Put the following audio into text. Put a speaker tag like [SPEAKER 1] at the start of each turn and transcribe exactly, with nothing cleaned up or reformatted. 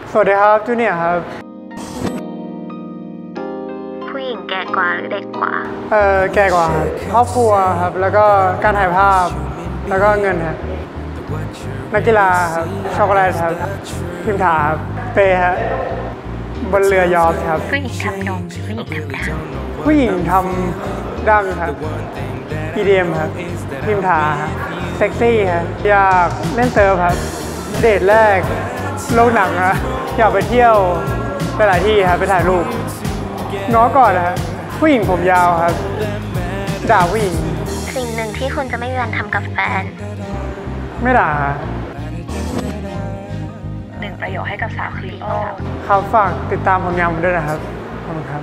[SPEAKER 1] สวัสดีครับจูเนียร์ครับ
[SPEAKER 2] ผู้หญิงแก่กว่าหรือเด็กกว่า
[SPEAKER 1] เอ่อแก่กว่าครับครอบครัวครับแล้วก็การถ่ายภาพแล้วก็เงินครับนักกีฬาครับช็อกโกแลตครับพิมถาครับเปฮะบนเรือยอชต์ครับ
[SPEAKER 2] ผู้หญิงทำนมผู้หญิงทำดั้ง
[SPEAKER 1] ผู้หญิงทำดั้งครับ อี ดี เอ็ม ครับพิมถาครับเซ็กซี่ครับอยากเล่นเซิร์ฟครับเดทแรกโรงหนังนะอยากไปเที่ยวไปหลายที่ครับไปถ่ายรูปง้อก่อนนะครับผู้หญิงผมยาวครับด่าผู้หญิง
[SPEAKER 2] สิ่งหนึ่งที่คุณจะไม่มีวันทำกับแฟน
[SPEAKER 1] ไม่ด่า
[SPEAKER 2] หนึ่งประโยคให้กับสาวคลีโอ
[SPEAKER 1] ครับฝากติดตามผลงานผมด้วยนะครับขอบคุณครับ